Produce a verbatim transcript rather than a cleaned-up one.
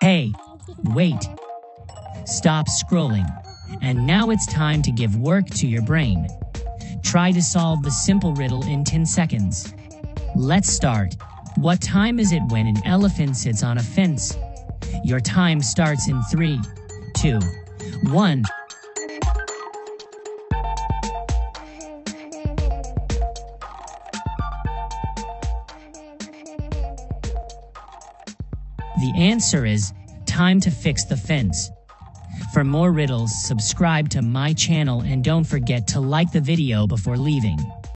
Hey, wait. Stop scrolling. And now it's time to give work to your brain. Try to solve the simple riddle in ten seconds. Let's start. What time is it when an elephant sits on a fence? Your time starts in three, two, one. The answer is time to fix the fence. For more riddles, subscribe to my channel and don't forget to like the video before leaving.